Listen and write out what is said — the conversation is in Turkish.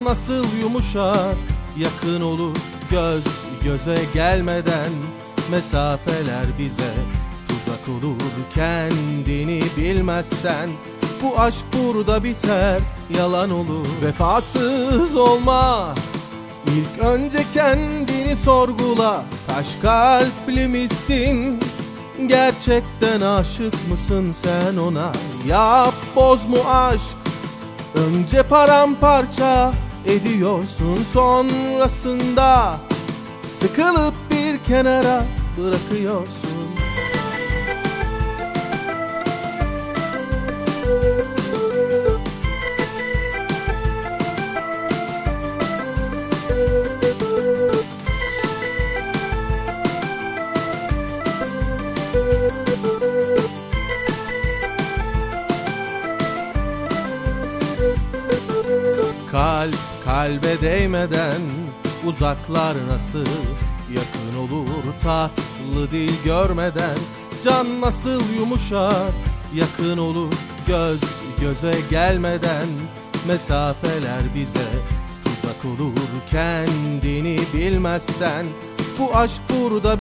nasıl yumuşar, yakın olur göz göze gelmeden. Mesafeler bize tuzak olur kendini bilmezsen. Bu aşk burada biter, yalan olur. Vefasız olma, İlk önce kendini sorgula. Taş kalpli misin? Gerçekten aşık mısın sen ona? Yap boz mu aşk? Önce paramparça ediyorsun, sonrasında sıkılıp bir kenara bırakıyorsun. Kalp kalbe değmeden uzaklar nasıl yakın olur, tatlı dil görmeden. Can nasıl yumuşar, yakın olur göz göze gelmeden. Mesafeler bize tuzak olur kendini bilmezsen. Bu aşk burada